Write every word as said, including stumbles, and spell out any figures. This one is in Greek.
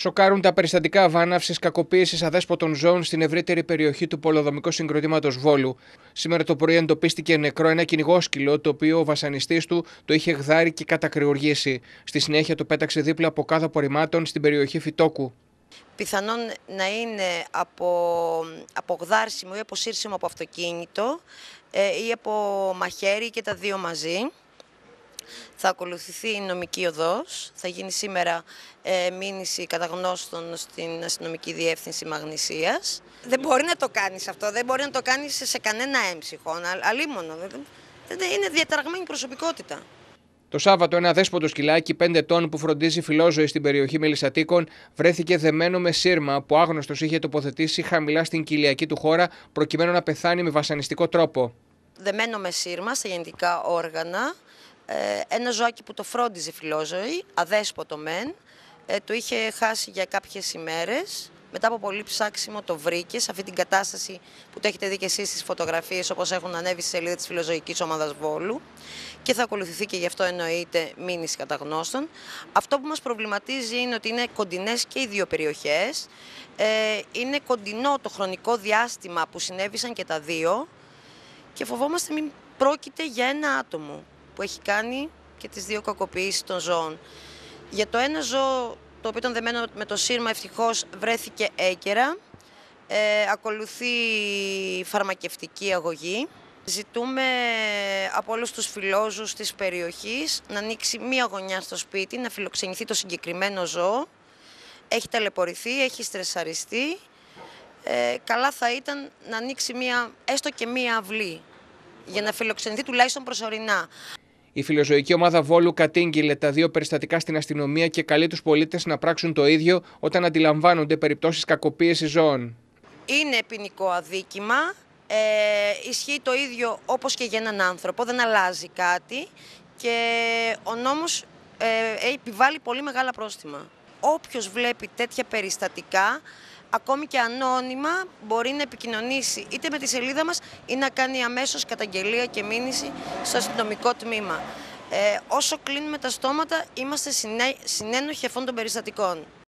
Σοκάρουν τα περιστατικά βάναυσης κακοποίησης αδέσποτων ζώων στην ευρύτερη περιοχή του πολεοδομικού συγκροτήματος Βόλου. Σήμερα το πρωί εντοπίστηκε νεκρό ένα κυνηγόσκυλο, το οποίο ο βασανιστής του το είχε γδάρει και κατακριουργήσει. Στη συνέχεια το πέταξε δίπλα από κάδο απορριμμάτων στην περιοχή Φυτόκου. Πιθανόν να είναι από, από γδάρσιμο ή από σύρσιμο από αυτοκίνητο ε, ή από μαχαίρι και τα δύο μαζί. Θα ακολουθηθεί η νομική οδός, θα γίνει σήμερα ε, μήνυση καταγνώστων στην αστυνομική διεύθυνση Μαγνησίας. Δεν μπορεί να το κάνεις αυτό, δεν μπορεί να το κάνεις σε κανένα έμψυχο, αλίμονο. Είναι διαταραγμένη προσωπικότητα. Το Σάββατο, ένα αδέσποτο σκυλάκι πέντε ετών που φροντίζει φιλόζωη στην περιοχή Μελισσατίκων βρέθηκε δεμένο με σύρμα που άγνωστος είχε τοποθετήσει χαμηλά στην κοιλιακή του χώρα προκειμένου να πεθάνει με βασανιστικό τρόπο. Δεμένο με σύρμα στα γεννητικά όργανα. Ένα ζωάκι που το φρόντιζε φιλόζωη, αδέσποτο μεν, το είχε χάσει για κάποιες ημέρες. Μετά από πολύ ψάξιμο το βρήκε σε αυτή την κατάσταση που το έχετε δει και εσείς στις φωτογραφίες, όπως έχουν ανέβει στη σελίδα της Φιλοζωικής Ομάδας Βόλου, και θα ακολουθηθεί και γι' αυτό εννοείται μήνυση καταγνώστων. Αυτό που μας προβληματίζει είναι ότι είναι κοντινές και οι δύο περιοχές. Είναι κοντινό το χρονικό διάστημα που συνέβησαν και τα δύο και φοβόμαστε μην πρόκειται για ένα άτομο που έχει κάνει και τις δύο κακοποιήσεις των ζώων. Για το ένα ζώο, το οποίο ήταν δεμένο με το σύρμα, ευτυχώς βρέθηκε έγκαιρα. Ε, ακολουθεί φαρμακευτική αγωγή. Ζητούμε από όλους τους φιλόζους της περιοχής να ανοίξει μία γωνιά στο σπίτι, να φιλοξενηθεί το συγκεκριμένο ζώο. Έχει ταλαιπωρηθεί, έχει στρεσαριστεί. Ε, καλά θα ήταν να ανοίξει μία, έστω και μία αυλή, για να φιλοξενηθεί τουλάχιστον προσωρινά. Η Φιλοζωική Ομάδα Βόλου κατήγγειλε τα δύο περιστατικά στην αστυνομία και καλεί τους πολίτες να πράξουν το ίδιο όταν αντιλαμβάνονται περιπτώσεις κακοποίησης ζώων. Είναι ποινικό αδίκημα, ε, ισχύει το ίδιο όπως και για έναν άνθρωπο, δεν αλλάζει κάτι και ο νόμος ε, επιβάλλει πολύ μεγάλα πρόστιμα. Όποιος βλέπει τέτοια περιστατικά, ακόμη και ανώνυμα, μπορεί να επικοινωνήσει είτε με τη σελίδα μας ή να κάνει αμέσως καταγγελία και μήνυση στο αστυνομικό τμήμα. Ε, όσο κλείνουμε τα στόματα, είμαστε συνένοχοι αυτών των περιστατικών.